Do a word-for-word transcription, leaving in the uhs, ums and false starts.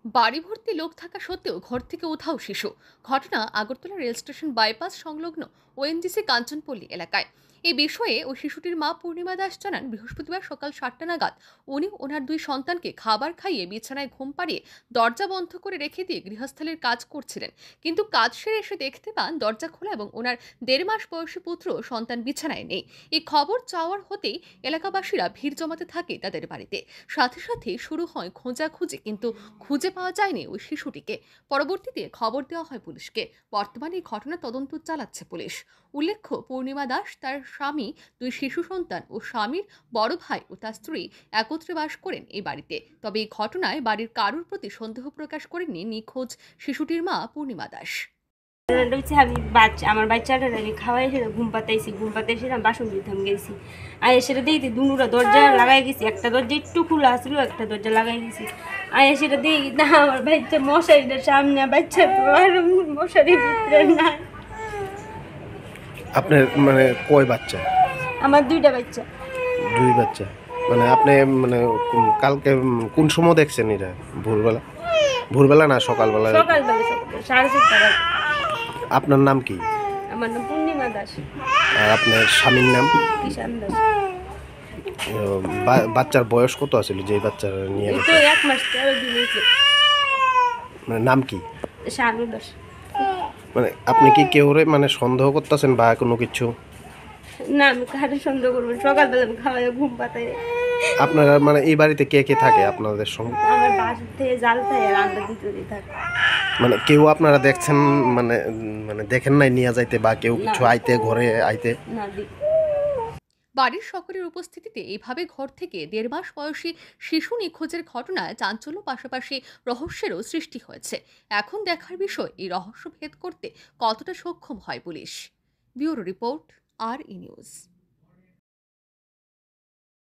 বাড়ি ভর্তি লোক থাকা সত্ত্বেও ঘর থেকে উধাও শিশু। ঘটনা আগরতলা রেল স্টেশন বাইপাস সংলগ্ন ওএনজিসি কাঞ্চনপল্লী এলাকায়। এই বিষয়ে ওই শিশুটির মা পূর্ণিমা দাস জানান, বৃহস্পতিবার সকাল সাতটা নাগাদ উনি ওনার দুই সন্তানকে খাবার খাইয়ে বিছানায় ঘুম পাড়িয়ে দরজা বন্ধ করে রেখে দিয়ে গৃহস্থালির কাজ করছিলেন। কিন্তু কাজ সেরে এসে দেখতে পান দরজা খোলা এবং ওনার দেড় মাস বয়সী পুত্র সন্তান বিছানায় নেই। এই খবর চাওয়ার হতেই এলাকাবাসীরা ভিড় জমাতে থাকে তাদের বাড়িতে। সাথে সাথে শুরু হয় খোঁজাখুঁজি, কিন্তু খুঁজে পাওয়া যায়নি ওই শিশুটিকে। পরবর্তীতে খবর দেওয়া হয় পুলিশকে। বর্তমানে এই ঘটনা তদন্ত চালাচ্ছে পুলিশ। উল্লেখ্য, পূর্ণিমা দাস, তার স্বামী, দুই শিশু সন্তান ও স্বামীর বড় ভাই ও তার স্ত্রী একত্রে বাস করেন এই বাড়িতে। তবে এই ঘটনায় বাড়ির কারুর প্রতি সন্দেহ প্রকাশ করেননি নিখোঁজ শিশুটির মা পূর্ণিমা দাস। হচ্ছে আমি বাচ্চা আমার বাচ্চাটা আমি খাওয়াই এসে ঘুম পাতাইছি ঘুম পাতাইছি আমি বাসন দিতাম গেছি আর সেটা দেখি দুটা দরজা লাগাই গেছি, একটা দরজা একটু খোলা আসলো, একটা দরজা লাগাই গেছি। আর সেটা দেখি না আমার বাচ্চা মশারিটার সামনে, বাচ্চা তো আর মশারির ভিতরে নাই। আপনার মানে কয় বাচ্চা? আমার দুইটা বাচ্চা। দুই বাচ্চা। মানে আপনি মানে কোন- কালকে কোন সময় দেখছেন এটা? ভোরবেলা? ভোরবেলা না সকালবেলা? সকালবেলা সকাল সাড়ে চারটা বাজে। আপনার নাম কি? আমার নাম পূর্ণিমা দাস। আর আপনার স্বামীর নাম? কিষান দাস। আহ, বা- বাচ্চার বয়স কত আছিল যে বাচ্চা নিয়ে এই গেছে? তো এক মাস তেরো দিন হয়েছে। মানে নাম কি? শানু দাস। মানে আপনি কি কেউরে মানে সন্দেহ করতেছেন বা কোনো কিছু? না আমি কারে সন্দেহ করবো, সকালবেলা আমি খাওয়াই ঘুম পাতাই। আপনারা মানে এই বাড়িতে কে কে থাকে আপনাদের সঙ্গে? আমার বাসা থেকে জাল থাকে আর আমরা দুটোই থাকি। মানে কেউ আপনারা দেখছেন মানে উম, মানে দেখেন নাই নিয়ে যাইতে বা কেউ কিছু না। আইতে ঘরে আইতে? না দি বাড়ির সকলের উপস্থিতিতে এভাবে ঘর থেকে দেড় মাস বয়সী শিশু নিখোঁজের ঘটনায় চাঞ্চল্য, পাশাপাশি রহস্যেরও সৃষ্টি হয়েছে। এখন দেখার বিষয়, এই রহস্য ভেদ করতে কতটা সক্ষম হয় পুলিশ। Bureau report, R E news.